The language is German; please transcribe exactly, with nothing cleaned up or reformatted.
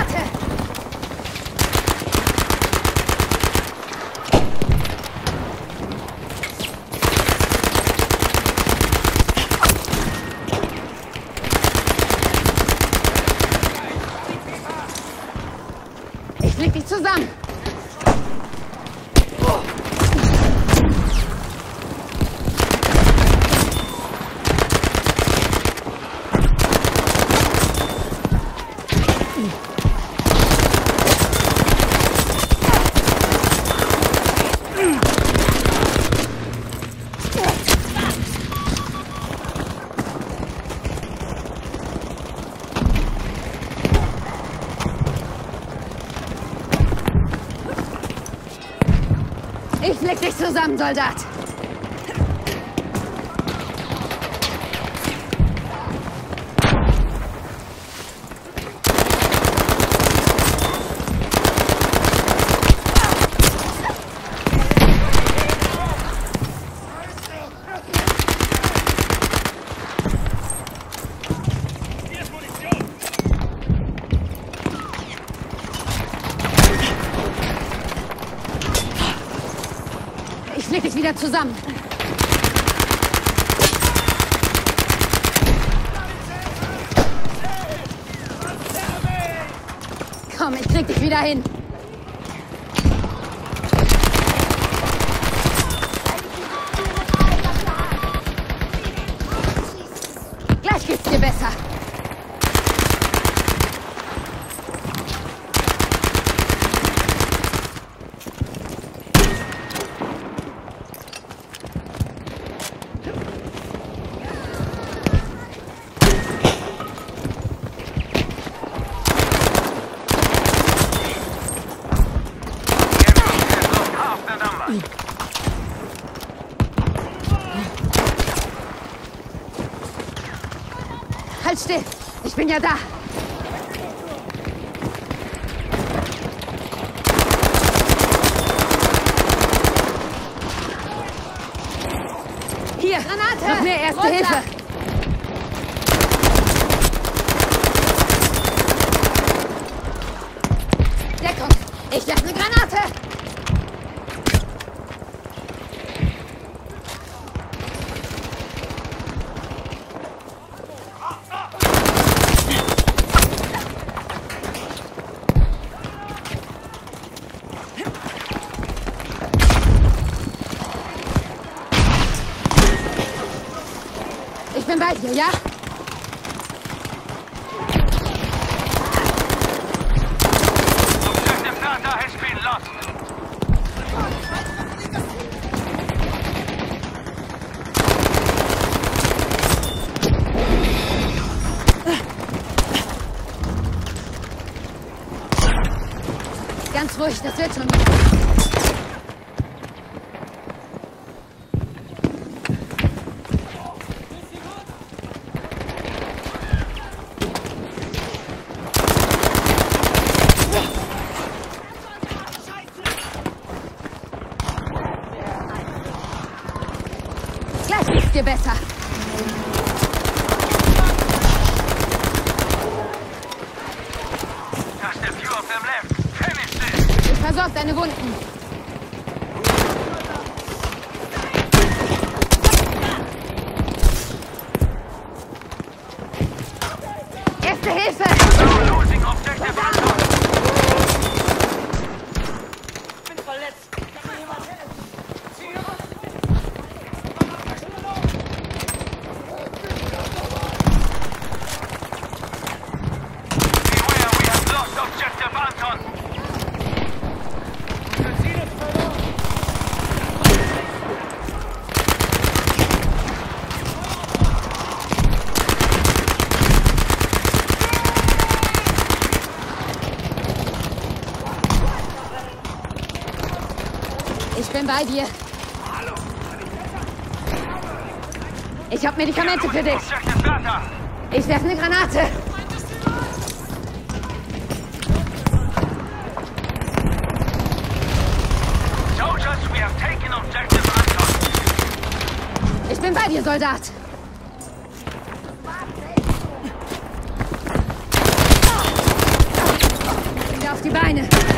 Granate! Ich leg dich zusammen! Ich leg dich zusammen, Soldat! Ich leg dich wieder zusammen. Komm, ich krieg dich wieder hin. Gleich geht's dir besser. Halt still! Ich bin ja da! Hier! Granate! Noch mehr Erste Hilfe! Deckung! Ich werfe eine Granate! Ich bin bei dir, ja? Objective data has been lost. Ganz ruhig, das wird schon. Gleich geht's dir besser. Just a few of them left. Finish this. Ich versorge deine Wunden. Erste Hilfe! No losing objective Anton. Ich bin verletzt. Kann mir jemand helfen? Beware, we have lost objective Anton. Ich bin bei dir. Ich habe Medikamente für dich. Objective data. Ich werfe eine Granate. Soldiers, we have taken objective Anton. Ich bin bei dir, Soldat. Beine.